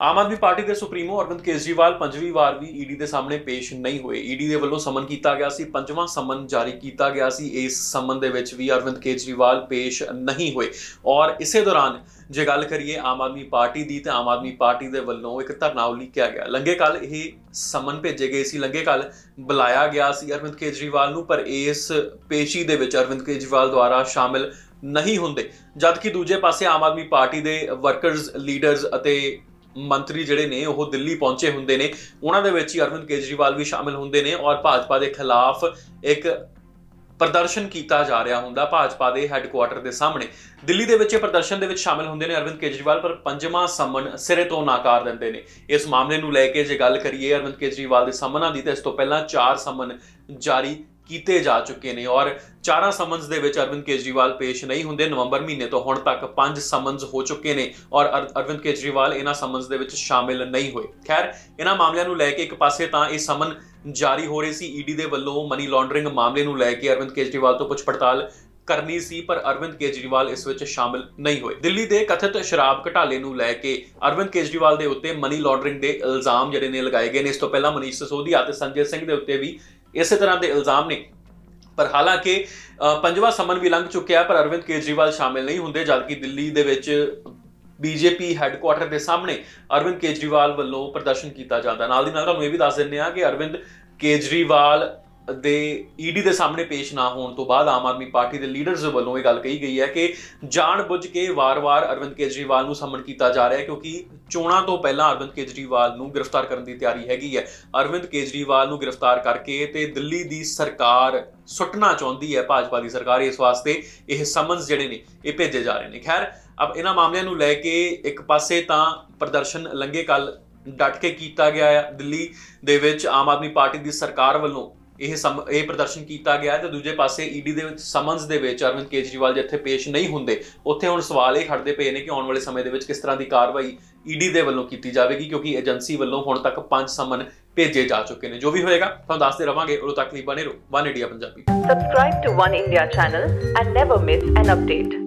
आम आदमी पार्टी के सुप्रीमो अरविंद केजरीवाल पंजवीं वार भी ईडी के सामने पेश नहीं हुए। ईडी के वलों समन किया गया सी, पंजवां समन जारी किया गया सी। इस समन दे विच भी अरविंद केजरीवाल पेश नहीं हुए और इसे दौरान जे गल करिए आम आदमी पार्टी की, तो आम आदमी पार्टी के वलों एक धरना उलीकिया गया। लंघे कल ये समन भेजे गए सी, लंघे कल बुलाया गया सी अरविंद केजरीवाल नूं, पर इस पेशी दे विच अरविंद केजरीवाल द्वारा शामिल नहीं हुंदे, जबकि दूजे पासे आम आदमी पार्टी के वर्करस, लीडर्स अते मंत्री जिहड़े ने वो दिल्ली पहुंचे हुंदे ने, उन्हां दे विच ही अरविंद केजरीवाल भी शामिल हुंदे ने और भाजपा के खिलाफ एक प्रदर्शन किया जा रहा हुंदा भाजपा के हैडकुआटर के सामने। दिल्ली दे विच प्रदर्शन दे विच शामिल हुंदे ने अरविंद केजरीवाल, पर पंजवां समन सिरे तो नाकार दिंदे ने। इस मामले नूं लैके जे गल करिए अरविंद केजरीवाल के समनां दी, तां इस तों पहलां 4 समन जारी किए जा चुके हैं और 4 समन्स दे विच अरविंद केजरीवाल पेश नहीं होंदे। नवंबर महीने तो हुण तक 5 समन्स हो चुके हैं और अरविंद केजरीवाल इन्हां समन्स दे विच शामिल नहीं हुए। खैर, इन्हां मामलिਆਂ ਨੂੰ ਲੈ ਕੇ एक पासे तां ਇਹ समन जारी हो रही सी ईडी दे वल्लों मनी लॉन्ड्रिंग मामले ਨੂੰ ਲੈ ਕੇ अरविंद केजरीवाल तो पुछ पड़ताल करनी सी, पर अरविंद केजरीवाल इस विच शामिल नहीं हुए। दिल्ली के कथित शराब घोटाले नूं लैके अरविंद केजरीवाल के उत्ते मनी लॉन्ड्रिंग के इल्जाम जिहड़े ने लगाए गए ने। इस तो पहला मनीष सिसोदिया ते संजय सिंह के उत्ते भी इस तरह के इल्जाम ने, पर हालांकि पंजवां समन भी लंघ चुका है, पर अरविंद केजरीवाल शामिल नहीं होंदे, जबकि दिल्ली दे विच बीजेपी हैडकुआटर के सामने अरविंद केजरीवाल वालों प्रदर्शन किया जाता। नाल दी नाल तुहानूं इह भी दस दिंदे आ कि अरविंद केजरीवाल दे ईडी के सामने पेश ना होने तो बाद आम आदमी पार्टी के लीडर्स वालों ये गल कही गई है कि जानबुझ के वार-वार अरविंद केजरीवाल नूं समन किया जा रहा है, क्योंकि चोणां तो पहला अरविंद केजरीवाल नूं गिरफ्तार करने की तैयारी हैगी है। अरविंद केजरीवाल नूं गिरफ्तार करके ते दिल्ली की सरकार सुट्टना चाहती है भाजपा की सरकार, इस वास्ते यह समन्स जिहड़े ने ये भेजे जा रहे हैं। खैर, अब इन्हां मामलिਆਂ ਨੂੰ ਲੈ के एक पासे तां प्रदर्शन लंघे कल डट के किया गया है दिल्ली दे विच आम आदमी पार्टी की सरकार वालों यह प्रदर्शन किया गया, तो दूजे पासे ईडी के समन्स के अरविंद केजरीवाल जिथे पेश नहीं होंगे उत्थे हुण सवाल ये खड़ते पे ने कि आने वाले समय के किस तरह की कार्रवाई ईडी के वलों की जाएगी, क्योंकि एजेंसी वालों हुण तक 5 समन भेजे जा चुके हैं। जो भी होएगा तुहानूं दसदे रहांगे। उदों तक बने रहो one India Punjabi. Subscribe to One India channel and never miss an update.